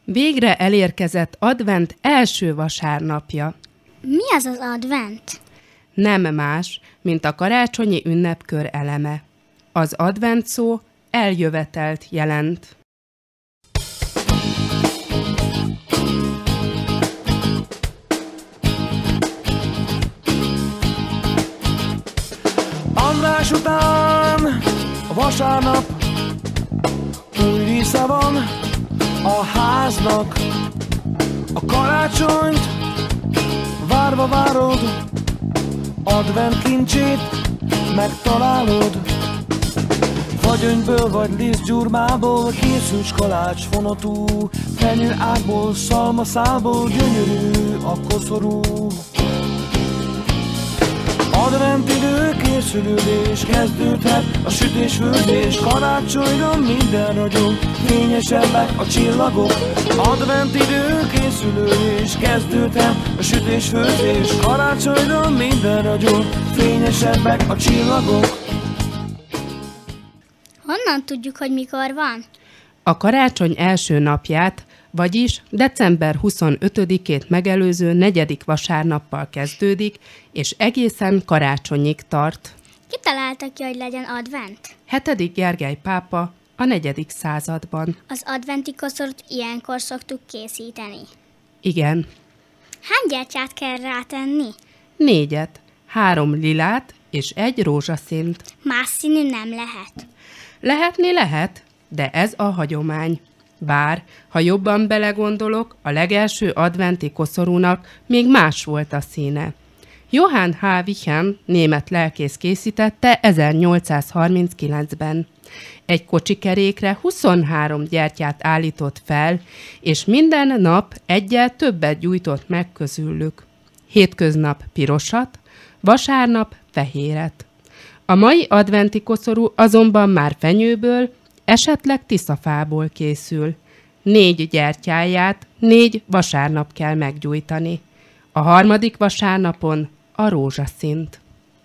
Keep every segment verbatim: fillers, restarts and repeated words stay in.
Végre elérkezett advent első vasárnapja. Mi az az advent? Nem más, mint a karácsonyi ünnepkör eleme. Az advent szó eljövetelt jelent. András után a vasárnap, új része van a háznak. A karácsonyt várva várod, advent kincsét megtalálod. Vagy öngből, vagy lisztgyurmából készült kalács fonotú, fenyőágból, szalmaszálból gyönyörű a koszorú. Adventidő készülődés kezdődhet, a sütés-főzés, karácsonyra minden ragyog, fényesebbek a csillagok. Adventidő készülődés kezdődhet, a sütés-főzés, karácsonyra minden ragyog, fényesebbek a csillagok. Honnan tudjuk, hogy mikor van? A karácsony első napját, vagyis december huszonötödikét megelőző negyedik vasárnappal kezdődik, és egészen karácsonyig tart. Ki találta ki, hogy legyen advent? hetedik Gergely pápa a negyedik században. Az adventi koszorút ilyenkor szoktuk készíteni. Igen. Hány gyertyát kell rátenni? Négyet, három lilát és egy rózsaszínt. Más színű nem lehet. Lehetni lehet, de ez a hagyomány. Bár, ha jobban belegondolok, a legelső adventi koszorúnak még más volt a színe. Johann H. Wichen, német lelkész készítette ezernyolcszázharminckilencben. Egy kocsikerékre huszonhárom gyertyát állított fel, és minden nap egyel többet gyújtott meg közülük. Hétköznap pirosat, vasárnap fehéret. A mai adventi koszorú azonban már fenyőből, esetleg tiszafából készül. Négy gyertyáját négy vasárnap kell meggyújtani. A harmadik vasárnapon a rózsaszínt.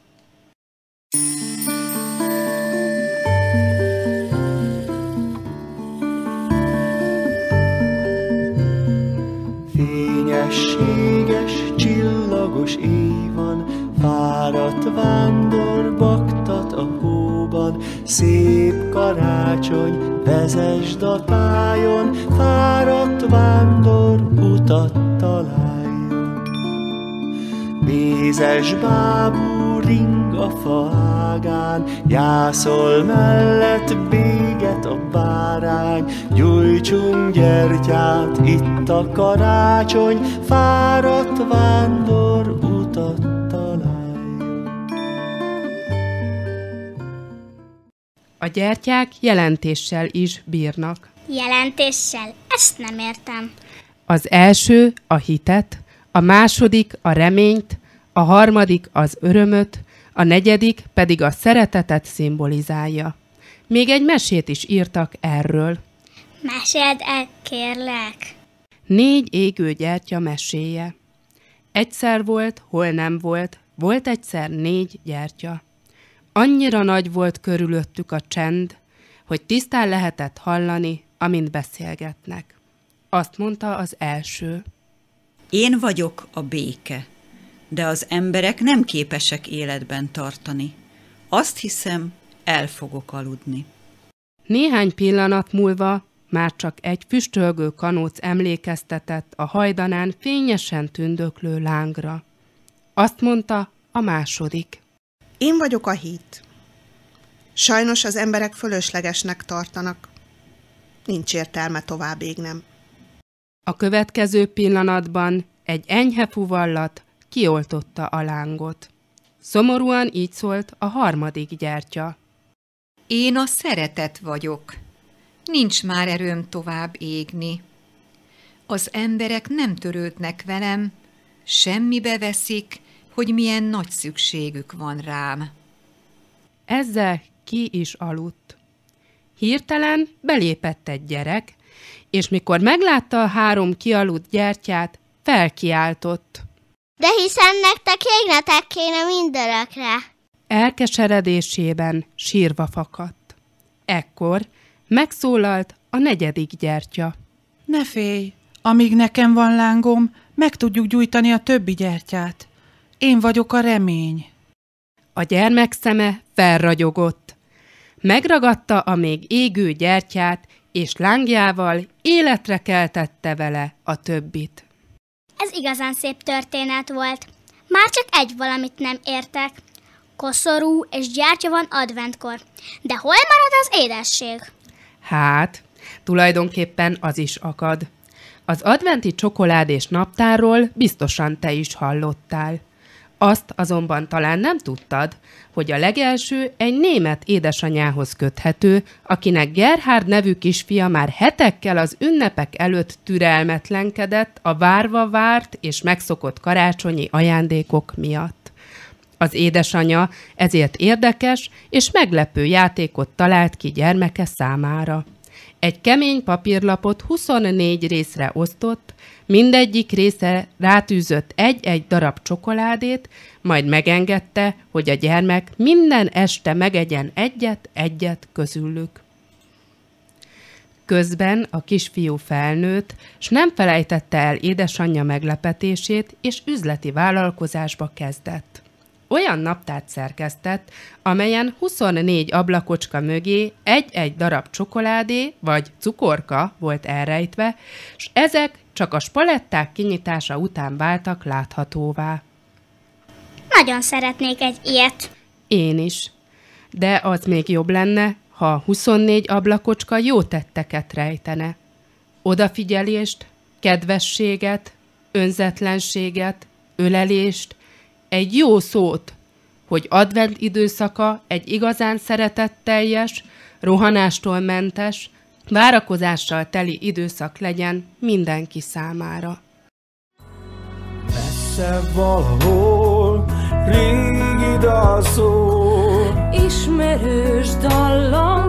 Fényességes, csillagos éj van, fáradt vándor baktat a hóban, szép karácsony, vezesd a tájon, fáradt vándor utat találjon. Mézes bábú ring a faágán, jászol mellett béget a bárány, gyújtsunk gyertyát, itt a karácsony, fáradt vándor utat találjon. A gyertyák jelentéssel is bírnak. Jelentéssel? Ezt nem értem. Az első a hitet, a második a reményt, a harmadik az örömöt, a negyedik pedig a szeretetet szimbolizálja. Még egy mesét is írtak erről. Meséld el, kérlek. Négy égő gyertya meséje. Egyszer volt, hol nem volt, volt egyszer négy gyertya. Annyira nagy volt körülöttük a csend, hogy tisztán lehetett hallani, amint beszélgetnek. Azt mondta az első. Én vagyok a béke, de az emberek nem képesek életben tartani. Azt hiszem, el fogok aludni. Néhány pillanat múlva már csak egy füstölgő kanóc emlékeztetett a hajdanán fényesen tündöklő lángra. Azt mondta a második. Én vagyok a hit. Sajnos az emberek fölöslegesnek tartanak. Nincs értelme tovább égnem. A következő pillanatban egy enyhe fuvallat kioltotta a lángot. Szomorúan így szólt a harmadik gyertya. Én a szeretet vagyok. Nincs már erőm tovább égni. Az emberek nem törődnek velem, semmibe veszik, hogy milyen nagy szükségük van rám. Ezzel ki is aludt. Hirtelen belépett egy gyerek, és mikor meglátta a három kialudt gyertyát, felkiáltott. De hiszen nektek égnetek kéne mindörökre. Elkeseredésében sírva fakadt. Ekkor megszólalt a negyedik gyertya. Ne félj, amíg nekem van lángom, meg tudjuk gyújtani a többi gyertyát. Én vagyok a remény. A gyermek szeme felragyogott. Megragadta a még égő gyertyát, és lángjával életre keltette vele a többit. Ez igazán szép történet volt. Már csak egy valamit nem értek. Koszorú és gyertya van adventkor. De hol marad az édesség? Hát, tulajdonképpen az is akad. Az adventi csokoládés naptárról biztosan te is hallottál. Azt azonban talán nem tudtad, hogy a legelső egy német édesanyához köthető, akinek Gerhard nevű kisfia már hetekkel az ünnepek előtt türelmetlenkedett a várva várt és megszokott karácsonyi ajándékok miatt. Az édesanya ezért érdekes és meglepő játékot talált ki gyermeke számára. Egy kemény papírlapot huszonnégy részre osztott, mindegyik része rátűzött egy-egy darab csokoládét, majd megengedte, hogy a gyermek minden este megegyen egyet-egyet közülük. Közben a kisfiú felnőtt, s nem felejtette el édesanyja meglepetését, és üzleti vállalkozásba kezdett. Olyan naptárt szerkesztett, amelyen huszonnégy ablakocska mögé egy-egy darab csokoládé vagy cukorka volt elrejtve, s ezek csak a spaletták kinyitása után váltak láthatóvá. Nagyon szeretnék egy ilyet. Én is. De az még jobb lenne, ha a huszonnégy ablakocska jó tetteket rejtene. Odafigyelést, kedvességet, önzetlenséget, ölelést, egy jó szót, hogy advent időszaka egy igazán szeretetteljes, rohanástól mentes, várakozással teli időszak legyen mindenki számára. Messze valahol régi dal szól, ismerős dallam